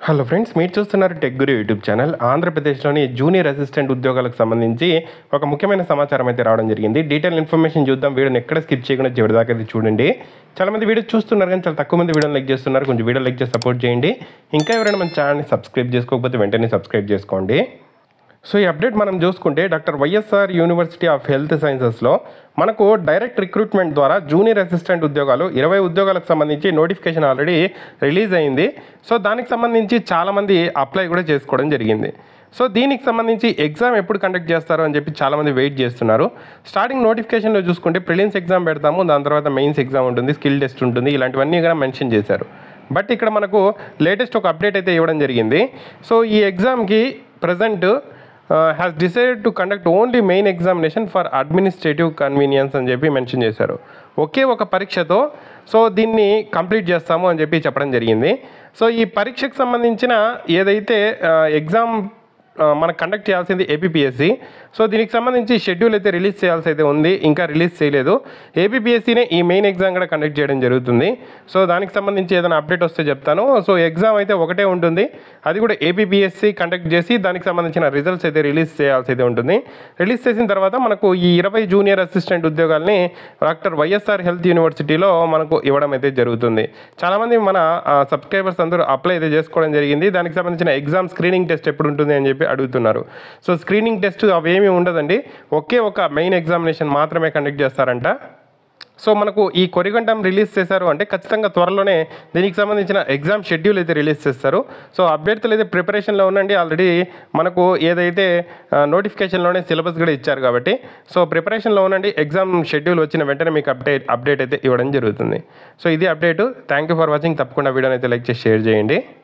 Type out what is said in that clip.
Hello friends, మీరు చూస్తున్నారు tech guru YouTube channel. ఆంధ్రప్రదేశ్లోని జూనియర్ అసిస్టెంట్ ఉద్యోగాలకు సంబంధించి ఒక ముఖ్యమైన సమాచారం అయితే రావడం జరిగింది. డీటెయిల్ ఇన్ఫర్మేషన్ చూద్దాం. వీడియోని ఎక్కడ స్కిప్ చేయకుండా చివరి దాకా అయితే చూడండి. చాలామంది వీడియో చూస్తున్నారు కానీ చాలా తక్కువ మంది వీడియోని లైక్ చేస్తున్నారు. కొంచెం వీడియో లైక్ చేసి సపోర్ట్ చేయండి. ఇంకా ఎవరైనా మన ఛానల్ని సబ్స్క్రైబ్ చేసుకోకపోతే వెంటనే సబ్స్క్రైబ్ చేసుకోండి. సో ఈ అప్డేట్ మనం చూసుకుంటే doctor YSR university of health సైన్సెస్లో మనకు డైరెక్ట్ రిక్రూట్మెంట్ ద్వారా జూనియర్ అసిస్టెంట్ ఉద్యోగాలు 20 ఉద్యోగాలకు సంబంధించి నోటిఫికేషన్ ఆల్రెడీ రిలీజ్ అయింది. సో దానికి సంబంధించి చాలామంది అప్లై కూడా చేసుకోవడం జరిగింది. సో దీనికి సంబంధించి ఎగ్జామ్ ఎప్పుడు కండక్ట్ చేస్తారు అని చెప్పి చాలామంది వెయిట్ చేస్తున్నారు. స్టార్టింగ్ నోటిఫికేషన్లో చూసుకుంటే ప్రిలిమ్స్ ఎగ్జామ్ పెడతాము, దాని తర్వాత మెయిన్స్ ఎగ్జామ్ ఉంటుంది, స్కిల్ టెస్ట్ ఉంటుంది, ఇలాంటివన్నీ కూడా మెన్షన్ చేశారు. బట్ ఇక్కడ మనకు లేటెస్ట్ ఒక అప్డేట్ అయితే ఇవ్వడం జరిగింది. సో ఈ ఎగ్జామ్కి present has decided to conduct only main examination for administrative convenience అని చెప్పి మెన్షన్ చేశారు. ఒకే ఒక పరీక్షతో సో దీన్ని కంప్లీట్ చేస్తాము అని చెప్పి చెప్పడం జరిగింది. సో ఈ పరీక్షకు సంబంధించిన ఏదైతే ఎగ్జామ్ మనం కండక్ట్ చేయాల్సింది ఏపీపీఎస్సీ. సో దీనికి సంబంధించి షెడ్యూల్ అయితే రిలీజ్ చేయాల్సి అయితే ఉంది, ఇంకా రిలీజ్ చేయలేదు. ఏపీపీఎస్సీనే ఈ మెయిన్ ఎగ్జామ్ కూడా కండక్ట్ చేయడం జరుగుతుంది. సో దానికి సంబంధించి ఏదైనా అప్డేట్ వస్తే చెప్తాను. సో ఎగ్జామ్ అయితే ఒకటే ఉంటుంది, అది కూడా ఏపీపీఎస్సీ కండక్ట్ చేసి దానికి సంబంధించిన రిజల్ట్స్ అయితే రిలీజ్ చేయాల్సి అయితే ఉంటుంది. రిలీజ్ చేసిన తర్వాత మనకు ఈ 20 జూనియర్ అసిస్టెంట్ ఉద్యోగాల్ని డాక్టర్ వైఎస్ఆర్ హెల్త్ యూనివర్సిటీలో మనకు ఇవ్వడం అయితే జరుగుతుంది. చాలామంది మన సబ్స్క్రైబర్స్ అందరూ అప్లై అయితే చేసుకోవడం జరిగింది. దానికి సంబంధించిన ఎగ్జామ్ స్క్రీనింగ్ టెస్ట్ ఎప్పుడు ఉంటుంది అని చెప్పి అడుగుతున్నారు. సో స్క్రీనింగ్ టెస్ట్ అవేమీ ఉండదండి, ఒకే ఒక మెయిన్ ఎగ్జామినేషన్ మాత్రమే కండక్ట్ చేస్తారంట. సో మనకు ఈ కొరిగంటం రిలీజ్ చేశారు అంటే ఖచ్చితంగా త్వరలోనే దీనికి సంబంధించిన ఎగ్జామ్ షెడ్యూల్ అయితే రిలీజ్ చేస్తారు. సో అభ్యర్థులు అయితే ప్రిపరేషన్లో ఉండండి. ఆల్రెడీ మనకు ఏదైతే నోటిఫికేషన్లోనే సిలబస్ కూడా ఇచ్చారు కాబట్టి సో ప్రిపరేషన్లో ఉండండి. ఎగ్జామ్ షెడ్యూల్ వచ్చిన వెంటనే మీకు అప్డేట్ అయితే ఇవ్వడం జరుగుతుంది. సో ఇది update. Thank you for watching. తప్పకుండా వీడియోని అయితే లైక్ చేసి షేర్ చేయండి.